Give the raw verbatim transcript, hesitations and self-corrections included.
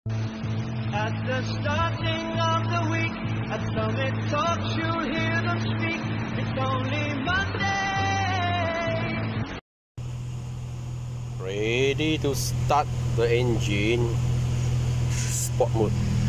At the starting of the week, at Summit Talks, you'll hear them speak. It's only Monday. Ready to start the engine. Sport mode.